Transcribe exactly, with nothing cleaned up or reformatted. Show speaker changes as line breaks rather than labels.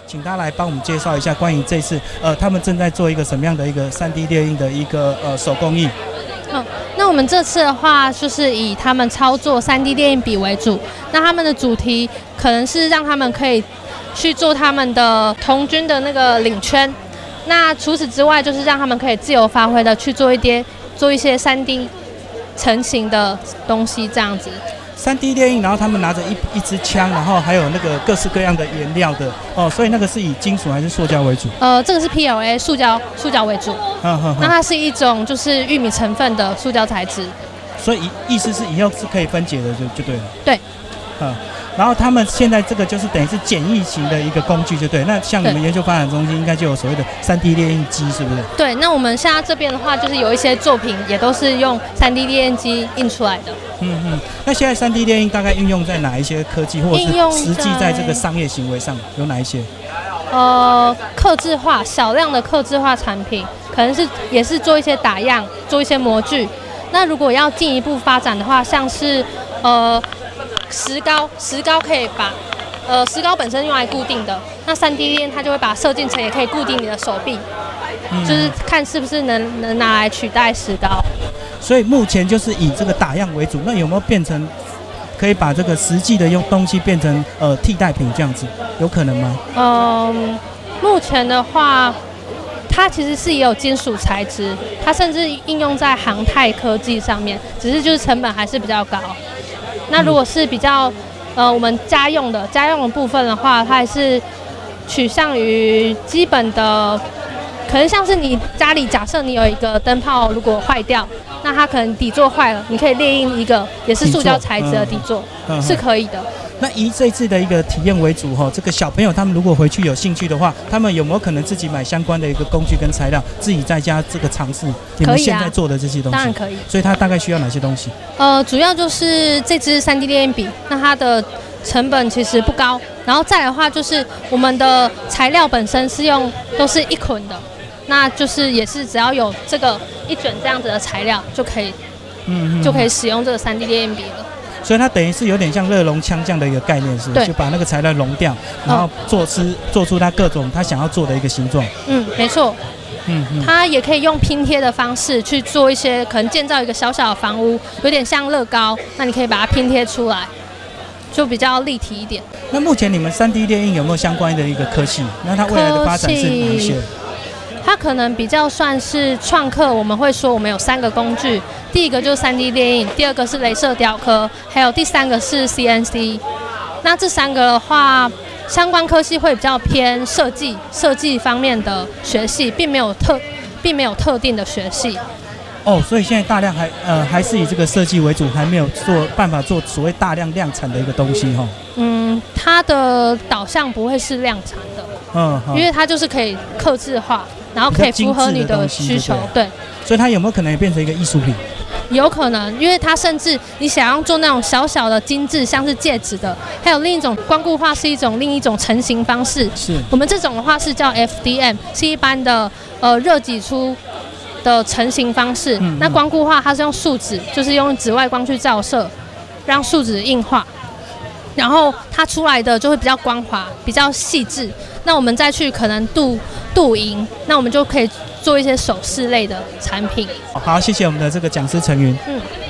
请他来帮我们介绍一下关于这次呃他们正在做一个什么样的一个 三 D 列印的一个呃手工艺。
嗯，那我们这次的话，就是以他们操作 三 D 列印笔为主。那他们的主题可能是让他们可以去做他们的童军的那个领圈。那除此之外，就是让他们可以自由发挥的去做一些做一些 三 D 成型的东西，这样子。
三 D 列印，然后他们拿着一一支枪，然后还有那个各式各样的原料的哦，所以那个是以金属还是塑胶为主？
呃，这个是 P L A 塑胶，塑胶为主。
嗯嗯。
那它是一种就是玉米成分的塑胶材质。
所以意思是以后是可以分解的，就就对了。
对。
嗯。然后他们现在这个就是等于是简易型的一个工具，就对。那像你们研究发展中心应该就有所谓的 三 D 列印机，是不是？
对。那我们现在这边的话，就是有一些作品也都是用 三 D 列印机印出来的。
嗯嗯。那现在 三 D 列印大概运用在哪一些科技，或者是实际在这个商业行为上有哪一些？
呃，客制化、小量的客制化产品，可能是也是做一些打样，做一些模具。那如果要进一步发展的话，像是呃。石膏，石膏可以把，呃，石膏本身用来固定的，那 三 D 列印它就会把射进层，也可以固定你的手臂，嗯、就是看是不是能能拿来取代石膏。
所以目前就是以这个打样为主，那有没有变成可以把这个实际的用东西变成呃替代品这样子，有可能吗？
嗯，目前的话，它其实是也有金属材质，它甚至应用在航太科技上面，只是就是成本还是比较高。那如果是比较，呃，我们家用的家用的部分的话，它还是取向于基本的，可能像是你家里假设你有一个灯泡如果坏掉，那它可能底座坏了，你可以列印一个也是塑胶材质的底座，嗯、是可以的。
那以这次的一个体验为主哈，这个小朋友他们如果回去有兴趣的话，他们有没有可能自己买相关的一个工具跟材料，自己在家这个尝试你们现在做的这些东西？
当然可以。
所以它大概需要哪些东西？
呃，主要就是这支 三 D 列印笔，那它的成本其实不高，然后再来的话就是我们的材料本身是用都是一捆的，那就是也是只要有这个一卷这样子的材料就可以，嗯，就可以使用这个 三 D 列印笔了。
所以它等于是有点像热熔枪这样的一个概念，是不是？就把那个材料熔掉，然后做出、哦、做出它各种它想要做的一个形状。
嗯，没错。嗯嗯，它也可以用拼贴的方式去做一些，可能建造一个小小的房屋，有点像乐高，那你可以把它拼贴出来，就比较立体一点。
那目前你们 三 D 列印有没有相关的一个科系？那它未来的发展是哪一些？
它可能比较算是创客，我们会说我们有三个工具，第一个就是 三 D 列印，第二个是雷射雕刻，还有第三个是 C N C。那这三个的话，相关科系会比较偏设计设计方面的学系，并没有特并没有特定的学系。
哦，所以现在大量还呃还是以这个设计为主，还没有做办法做所谓大量量产的一个东西哈。
嗯，它的导向不会是量产的，嗯，因为它就是可以客制化。然后可以符合你的需求，对。
所以它有没有可能也变成一个艺术品？
有可能，因为它甚至你想要做那种小小的精致，像是戒指的，还有另一种光固化是一种另一种成型方式。
是。
我们这种的话是叫 F D M， 是一般的呃热挤出的成型方式。嗯嗯那光固化它是用树脂，就是用紫外光去照射，让树脂硬化。然后它出来的就会比较光滑，比较细致。那我们再去可能镀镀银，那我们就可以做一些首饰类的产品。
好，谢谢我们的这个讲师陈云。
嗯。